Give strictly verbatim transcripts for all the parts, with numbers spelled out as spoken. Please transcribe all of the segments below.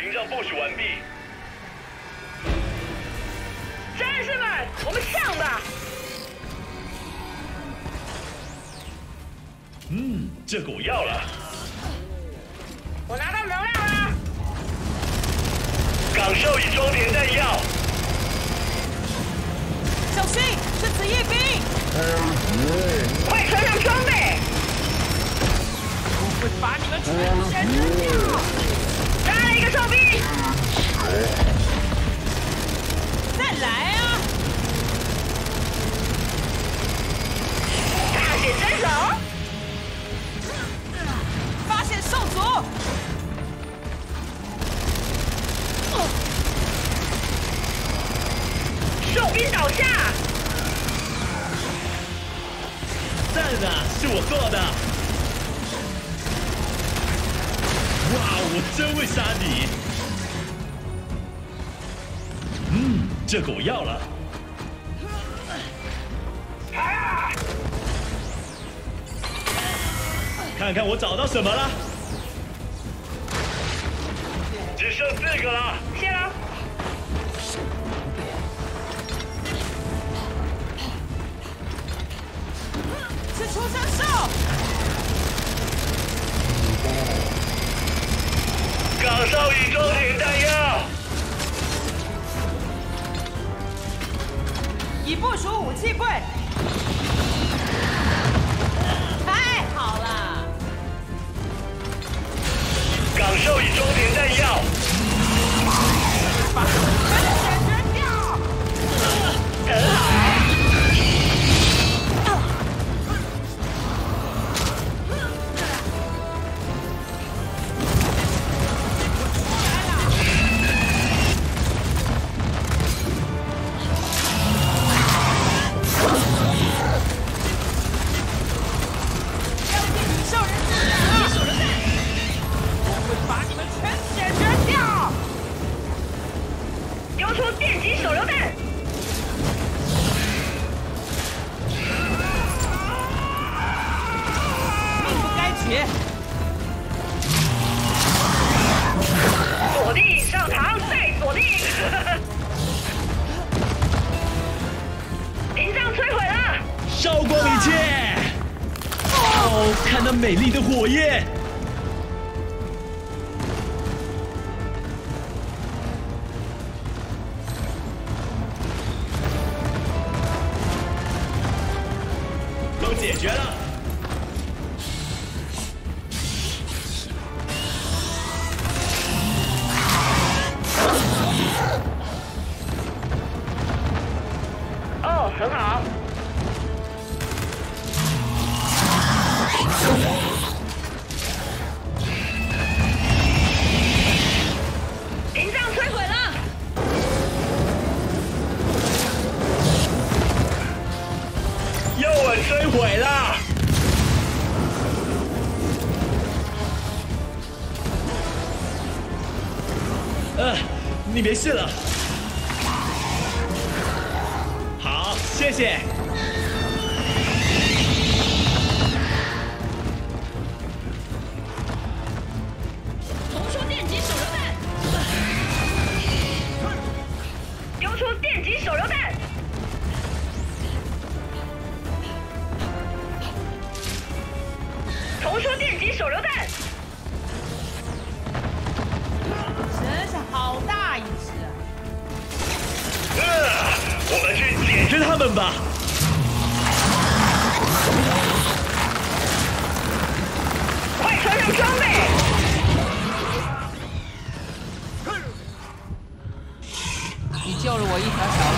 屏障部署完毕。 战士们，我们上吧！ 嗯，这个我要了。 我拿到能量了。 岗哨已装填弹药。 小心，是子夜兵！ 快穿上装备！ 我会把你们全歼掉！ 杀了一个哨兵！ 再来啊！ 大显身手！ 发现兽族！ 兽兵倒下！ 赞啊，是我做的！哇，我真会杀敌！嗯，这个我要了。看看我找到什么了？只剩四个了。 谢了。 是出生兽！ 岗哨已装填弹药。 已部署武器柜。太好了！ 岗哨已装填弹药。 把他们全解决掉！ 很好。锁定上膛，再锁定。屏障摧毁了， 烧光一切！哦，看那美丽的火焰！都解决了。 哦，很好。屏障摧毁了， 右吻摧毁了。呃，你没事了。好，谢谢。 投出电击手榴弹，丢出电击手榴弹，投出电击手榴弹。 真是好大一只啊！ 呃，我们去解决他们吧。 快穿上装备！ 你救了我一条小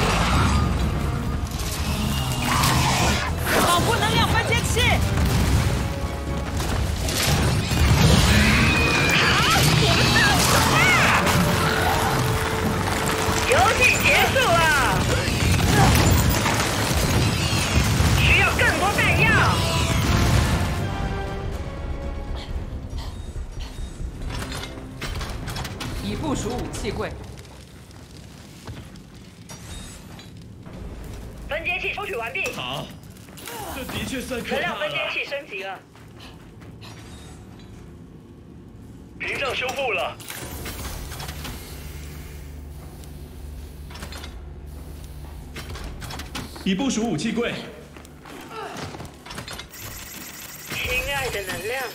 命。保护能量分解器。 好，我们到手了！游戏结束了，需要更多弹药。 已部署武器柜。 分解器抽取完毕， 好，这的确算可能量怕了。 分解器升级了。 屏障修复了。 已部署武器柜。 亲爱的能量，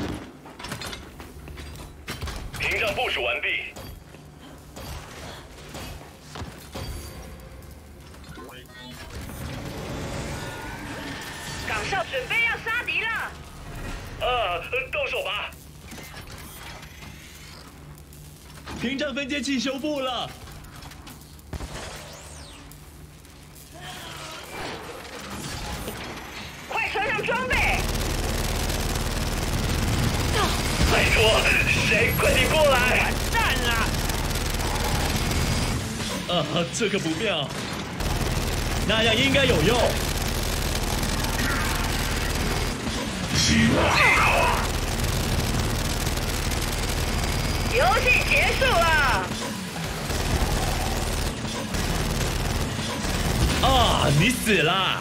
屏障部署完毕。 岗哨准备要杀敌了。 呃，动手吧。 屏障分接器修复了。 快穿上装备！ 拜托，谁快点过来！ 完蛋了！ 啊，这个不妙。那样应该有用。 游戏结束了。 啊，你死了！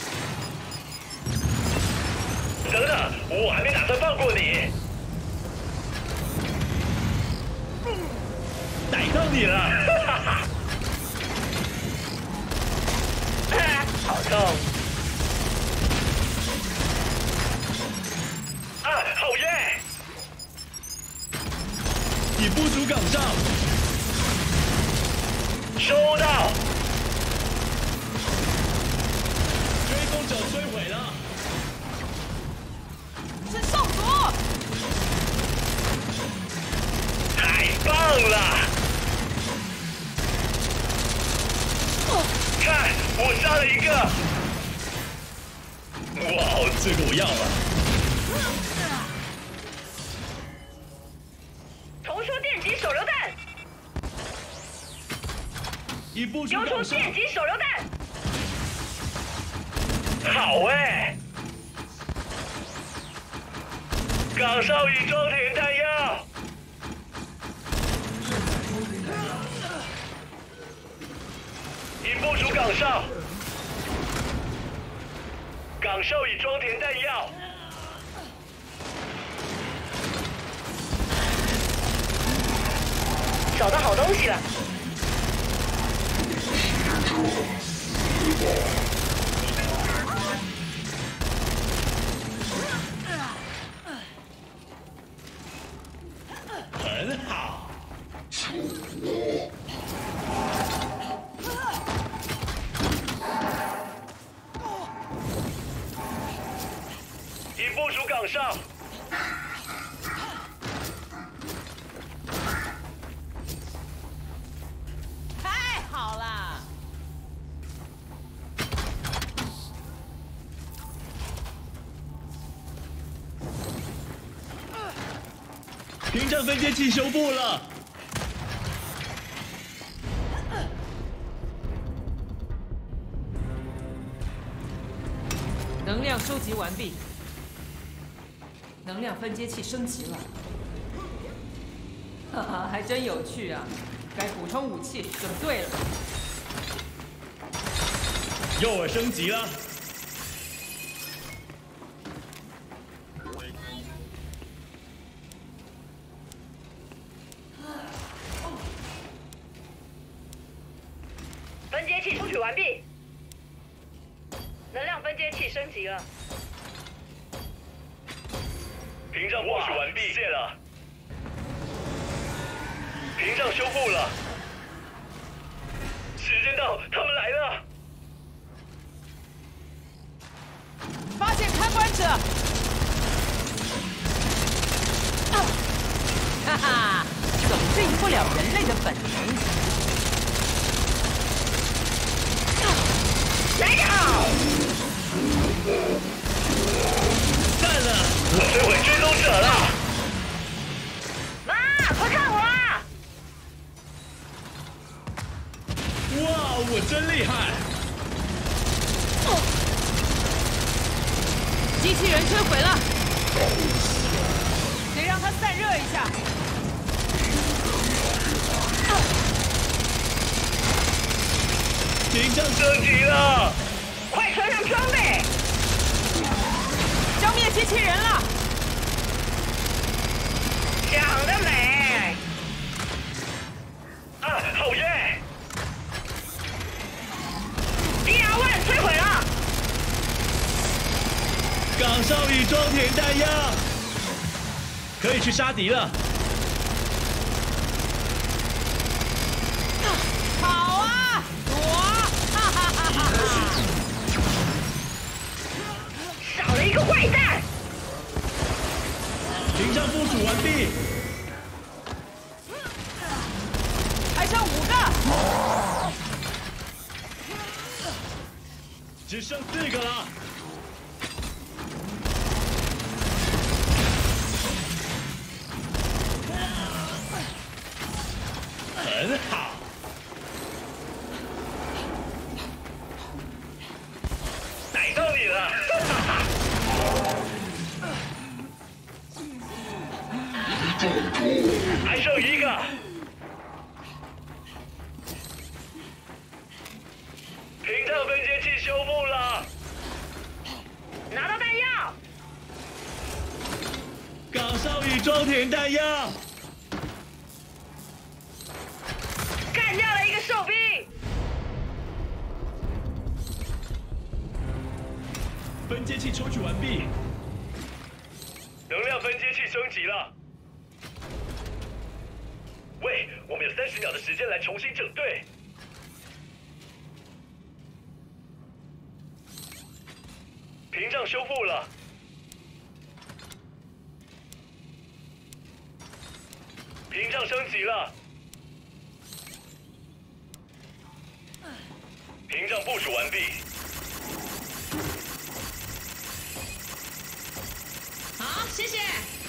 等等，我还没打算放过你。 逮到你了！ 哈哈哈！好痛！啊，好耶！ 已部署岗哨。 收到。 追踪者摧毁了。 是兽族！ 太棒了！看，我杀了一个。 哇，这个我要了。 投出电击手榴弹！ 已部署丢出岗哨。 电击手榴弹！ 好哎！岗哨已装填弹药。已部署岗哨。岗哨已装填弹药。 找到好东西了。 很好。 已部署岗哨。 太好了！ 屏障分接器修复了。 能量收集完毕，能量分接器升级了。哈哈，还真有趣啊！该补充武器准对了。 诱饵升级了。 分接器出取完毕。能量分接器升级了。 屏障部署完毕，谢了。屏障修复了。时间到，他们来了。 发现看管者！啊哈哈，总适应不了人类的本能。 来得好！ 赞了！ 我摧毁追踪者了。 妈，快看我啊！ 哇，我真厉害！ 机器人摧毁了，得让它散热一下。 屏障升级了。 快穿上装备！ 消灭机器人了！ 想得美！ 啊，好耶！ D R 一摧毁宇装填弹药，可以去杀敌了。 跑啊，躲！哈哈哈哈哈！ 少了一个坏蛋。 屏障部署完毕， 还剩五个， 只剩四个了。很好。 逮到你了！还剩一个。屏障分解器修复了。 拿到弹药。 岗哨与装填弹药， 干掉了一个兽兵。 分解器抽取完毕。 能量分解器升级了。喂，我们有三十秒的时间来重新整队。屏障修复了。屏障升级了。屏障部署完毕。 好，谢谢。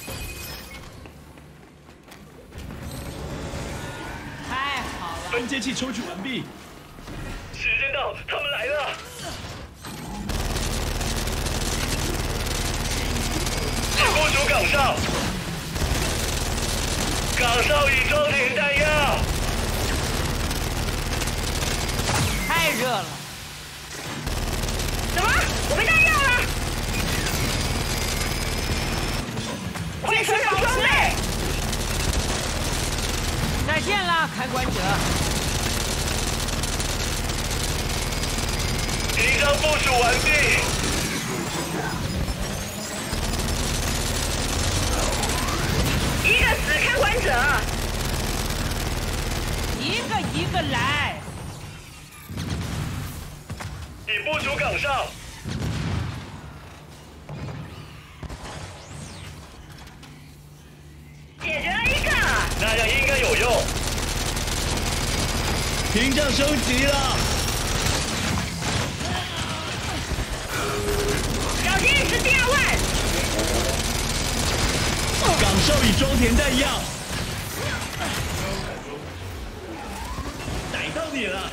太好了！ 分解器抽取完毕。 时间到，他们来了。部署岗哨。岗哨已装填弹药。 太热了！ 什么？我没弹药了！快穿上装备！ 再见了，看管者。 屏障部署完毕。 一个死看管者， 一个一个来。 已部署岗哨。 解决了一个。 那样应该有用。 屏障升级了。 小心，是第二万。 岗哨已装填弹药，逮到你了！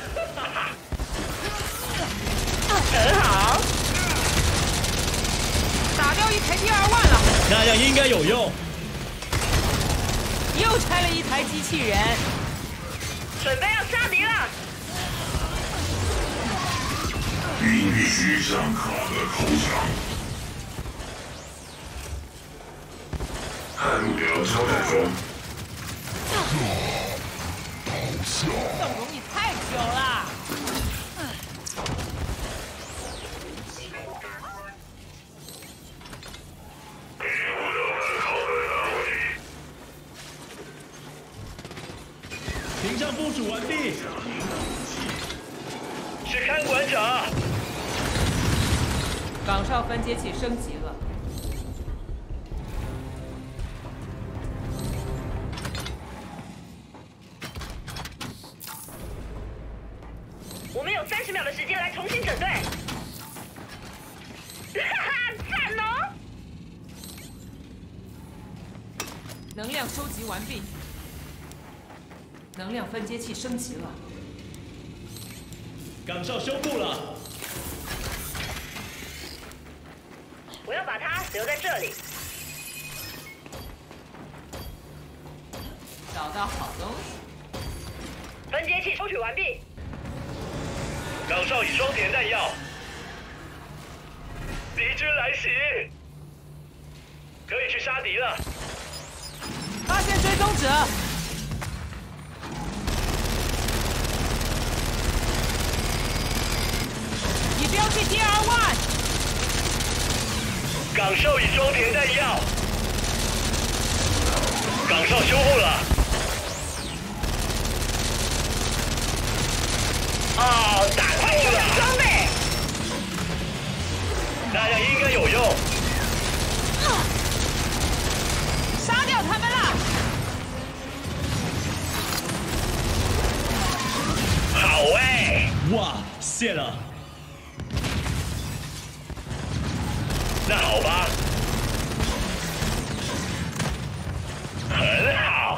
很好。 打掉一台第二万了， 那样应该有用。 又拆了一台机器人。 准备要杀敌了。 你必须向卡德投降。泰鲁德交代中。 等容你太久了。 屏障部署完毕。 是看管者。 岗哨分解器升级了。 我们有三十秒的时间来重新整队。哈哈，赞哦！ 能量收集完毕。能量分解器升级了。 岗哨修复了。 我要把它留在这里。 找到好东西。 分解器抽取完毕。 岗哨已装填弹药。敌军来袭，可以去杀敌了。 发现追踪者。已标记第二万。 岗岗哨已装填弹药，岗哨修复了。哦，打中了！ 装备， 那样应该有用。 杀掉他们了！ 好哎、 哇，谢了。 那好吧，很好。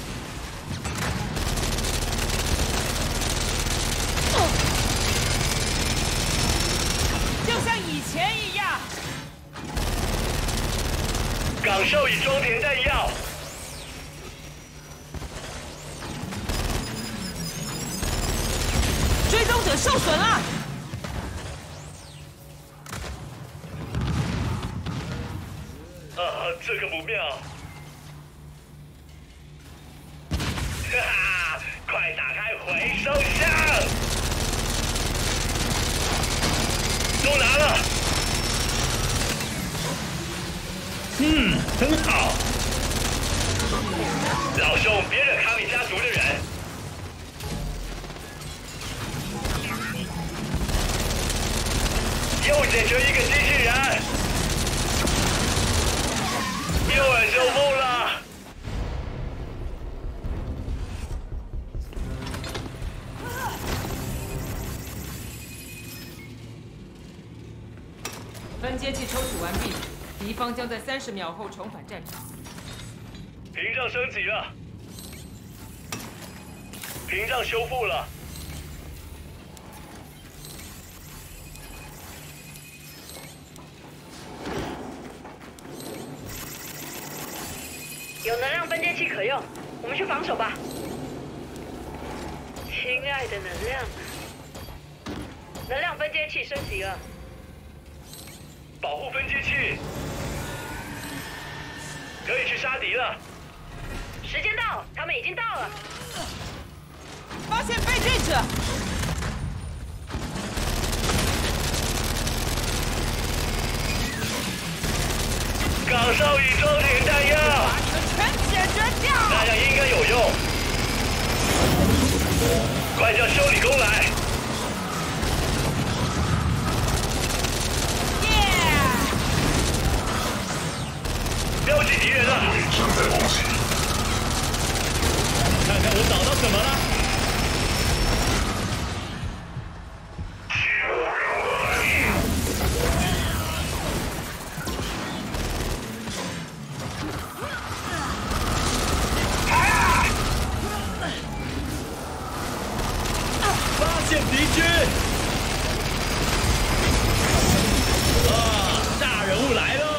就像以前一样。 岗哨已装填弹药， 追踪者受损了。 呃，这个不妙。哈哈，快打开回收箱！都拿了。 嗯，很好。 老兄，别惹卡米家族的人。又解决一个机器人，右耳修复了。 分接器抽取完毕，敌方将在三十秒后重返战场。 屏障升级了，屏障修复了。 有能量分接器可用，我们去防守吧。亲爱的能量，能量分接器升级了。 保护分接器，可以去杀敌了。 时间到，他们已经到了。 发现被震者， 岗哨已装填弹药， 把你们全解决掉！ 那样应该有用。快叫修理工来！标记敌人了， 正在攻击。 看看我找到什么了。发现敌军！啊，大人物来喽！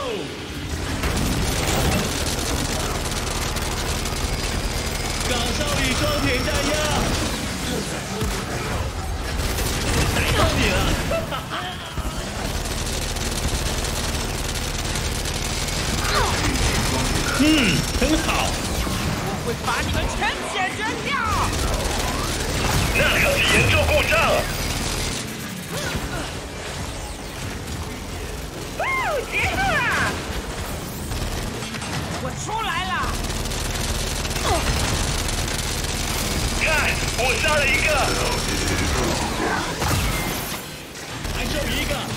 岗哨已装填弹药，逮到你了！嗯，很好。 我会把你们全解决掉！ 那可是严重故障。 哦，结束了！ 我出来了！ 看，我杀了一个。 还剩一个。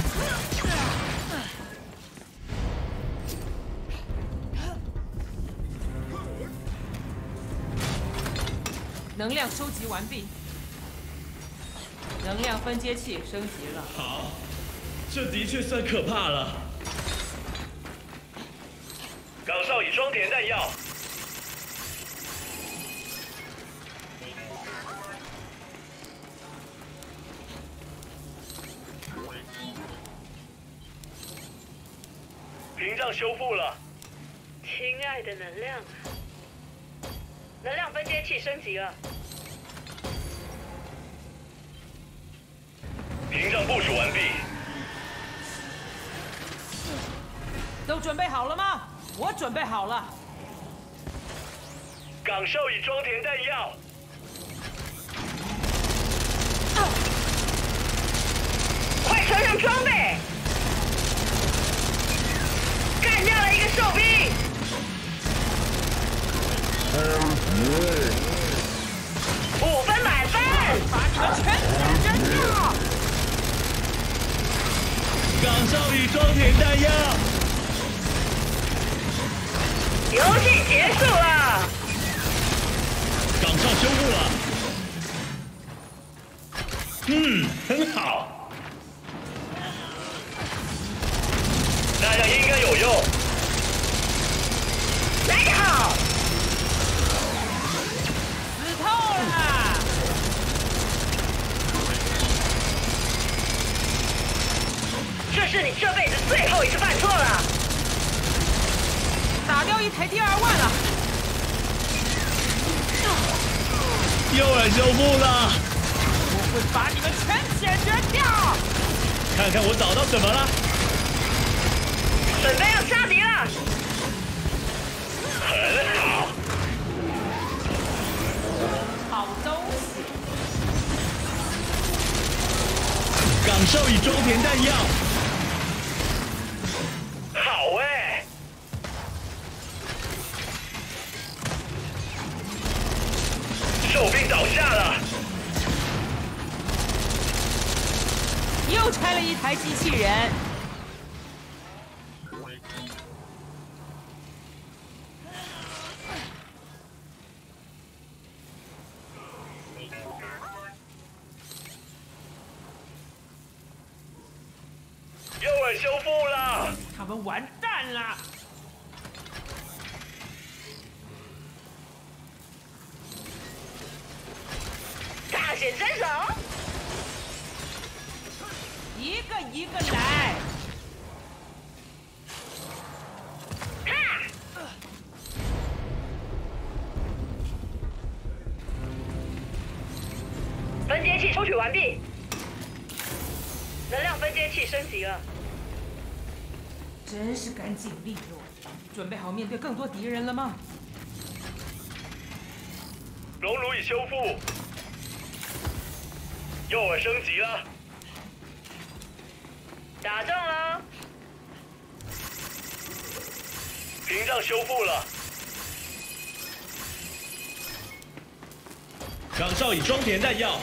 能量收集完毕，能量分接器升级了。 好，这的确算可怕了。 岗哨已装填弹药，屏障修复了。 亲爱的能量，能量分接器升级了。 屏障部署完毕， 都准备好了吗？我准备好了。 岗哨已装填弹药， 快穿上装备！ 干掉了一个兽兵。五分满分， 把你们全解决掉！ 岗哨已装填弹药， 游戏结束了。 岗哨修复了。嗯，很好。 那样应该有用。 来得好， 死透了！ 这是你这辈子最后一次犯错了。 打掉一台第二万了。 诱饵修复了， 我会把你们全解决掉！ 看看我找到什么了。 准备要杀敌了。 很好。 好东西！ 岗哨已装填弹药， 好哎。兽兵倒下了。 又拆了一台机器人。 诱饵修复了。 他们完蛋了！ 大显身手。 一个一个来。 分接器抽取完毕，能量分接器升级了。 真是干净利落。准备好面对更多敌人了吗？ 熔炉已修复。诱饵升级了。 打中了， 屏障修复了。 岗哨已装填弹药，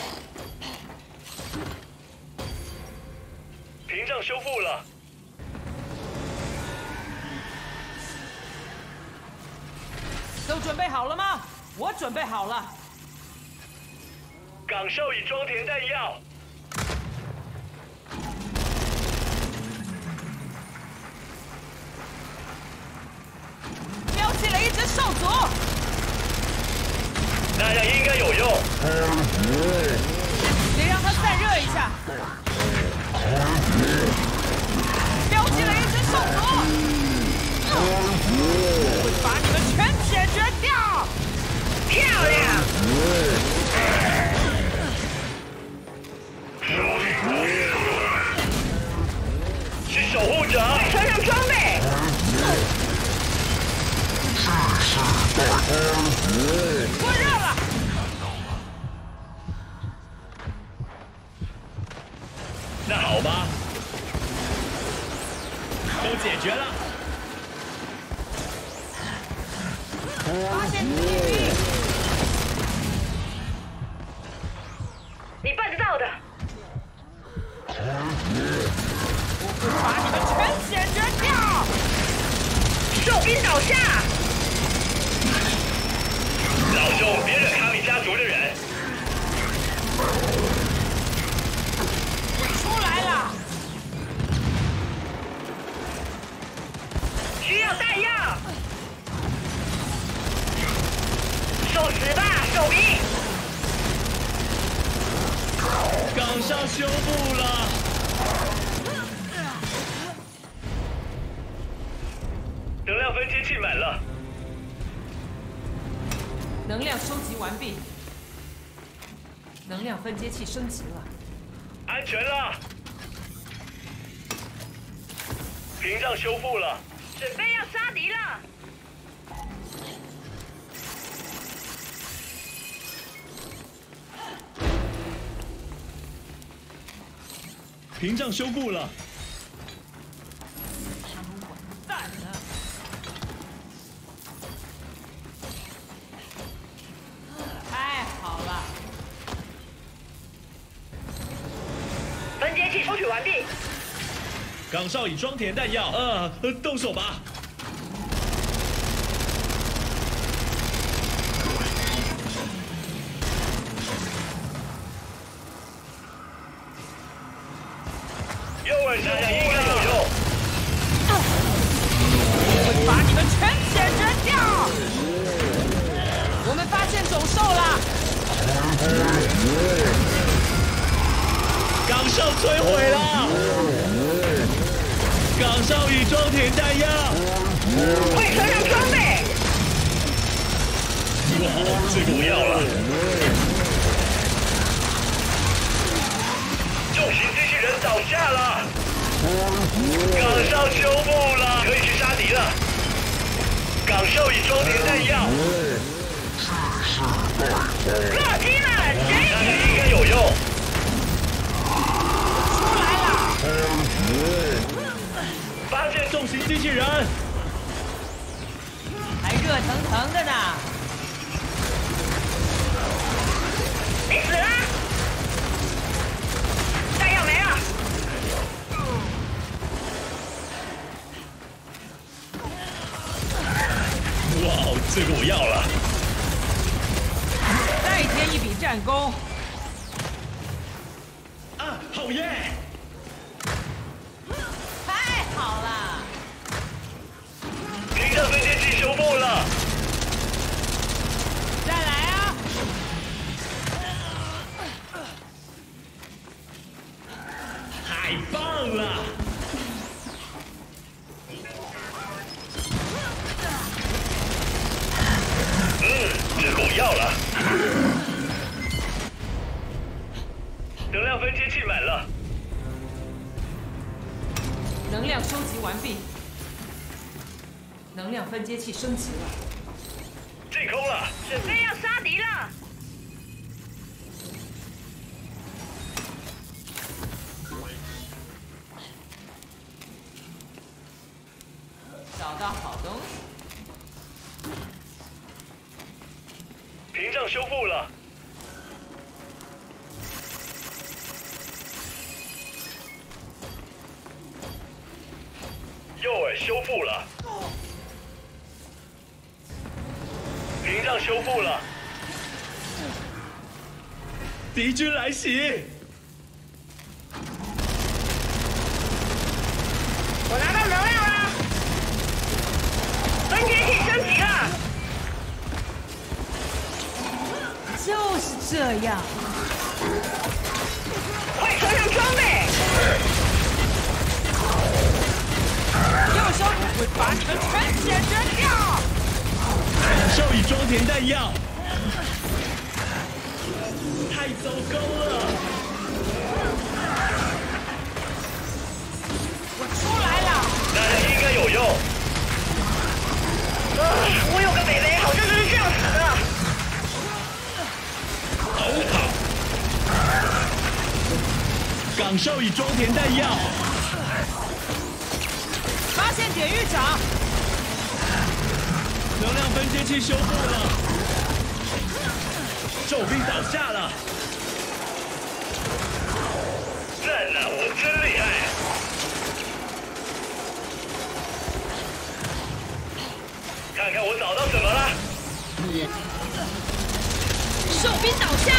屏障修复了。 都准备好了吗？我准备好了。 岗哨已装填弹药。 标记了一只兽族。 那样应该有用。 得让它散热一下。标记了一只兽族。我会把你们全解决掉！ 漂亮！ 是守护者。 快穿上装备！ 过热了。 那好吧，都解决了。 发现敌兵！ 你办得到的。 我会把你们全解决掉！ 兽兵倒下！ 老兄，别惹卡米家族的人。 出来了！ 需要弹药！受死吧，兽兵！ 岗哨修复了， 能量分接器满了。 能量收集完毕。能量分接器升级了。 安全了。屏障修复了。 准备要杀敌了！ 屏障修复了， 他们完蛋了！ 完毕。 岗哨已装填弹药，呃，动手吧。 右耳下应该有用。 我会把你们全解决掉。我们发现走兽了。 岗哨摧毁了。岗哨已装填弹药。 快穿上装备。 哇，这个我要了。重型机器人倒下了。岗哨修复了，可以去杀敌了。岗哨已装填弹药。 落机了，谁？ 那个应该有用。 出来了。 发现重型机器人。 还热腾腾的呢。 你死了。弹药没了。 哇，这个我要了。 再添一笔战功。 啊，好耶！ 太好了。 屏障分解器修复了。 再来啊！ 太棒了！ 嗯，这个我要了。能量分解器满了。 能量收集完毕。能量分接器升级了。 进攻了。 准备要杀敌了。 找到好东西。 屏障修复了。右耳修复了。屏障修复了。 敌军来袭！ 我拿到能量了。分解器升级了。 就是这样。 快穿上装备。 右手会把你们全解决掉。 岗哨已装填弹药。太糟糕了！ 我出来了。 那样应该有用。 啊，我有个北北好像就是这样死的。 逃跑。 岗哨已装填弹药。 发现典狱长。 能量分接器修复了。兽兵倒下了。 赞啊，我真厉害。看看我找到什么了。 兽兵倒下。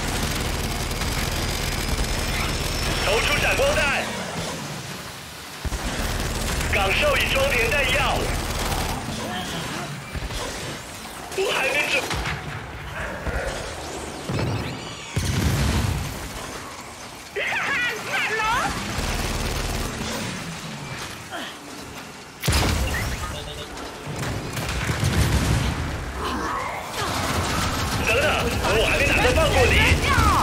投出闪光弹。岗哨已装填弹药。我还没准。 哈哈，战龙！ 等等，我还没打算放过你。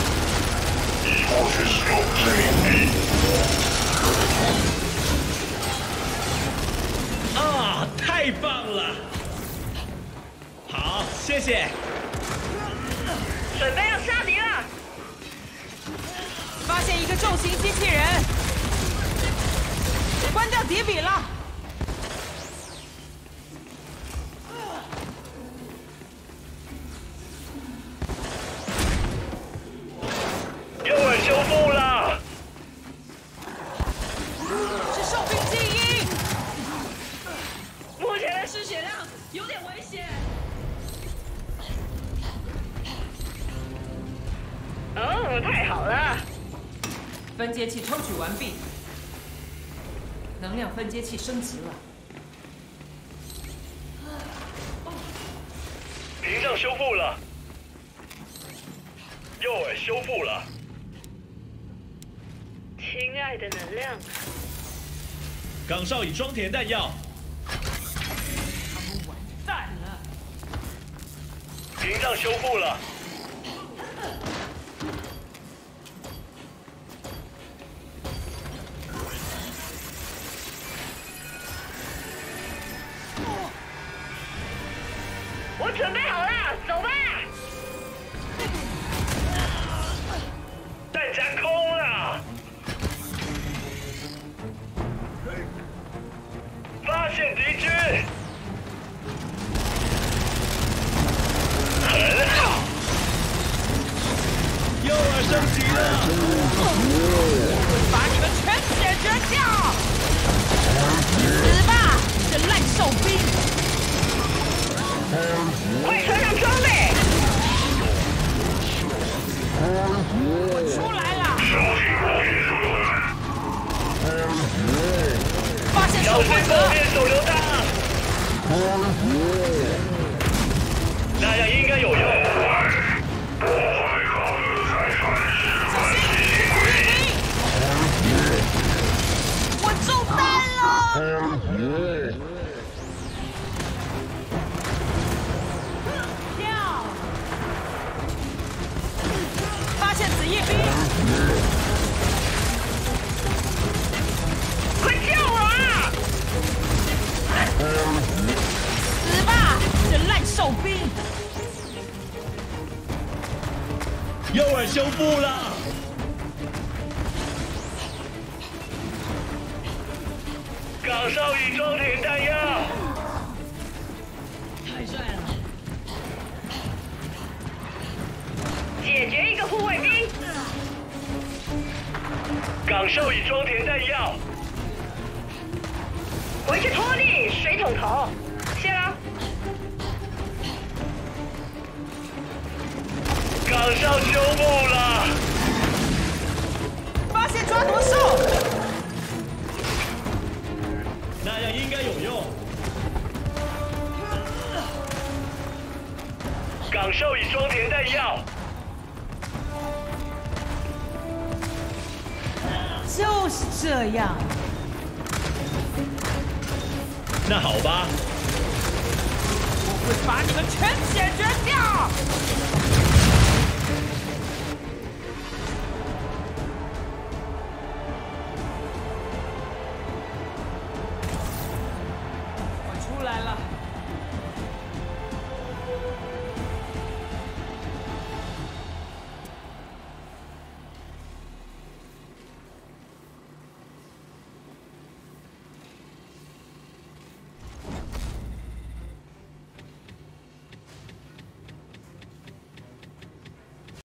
啊，太棒了！好，谢谢。 准备要杀敌了。 发现一个重型机器人。关掉敌比了。 右耳修复了。 的太好了！ 分解器抽取完毕，能量分解器升级了。 屏障修复了，诱饵修复了。 亲爱的能量， 岗哨已装填弹药。 他们完蛋了！ 屏障修复了。 我准备好了，走吧！ 弹夹空了，发现敌军，很好， 诱饵升级了， 会把你们全解决掉！死吧，这烂兽兵！ 快穿上装备！ 我出来了！发现守小心护者后！面手榴弹，那样应该有用。 小心，士兵！我中弹了！跳！发现子夜兵！ 快救我啊！ 死吧，这烂兽兵！ 诱饵修复了。 岗哨已装填弹药， 太帅了！ 解决一个护卫兵， 岗哨已装填弹药， 回去拖地，水桶头，谢了。 岗哨修复了， 发现抓夺兽！ 那样应该有用。 岗哨已装填弹药， 就是这样。 那好吧， 我会把你们全解决掉！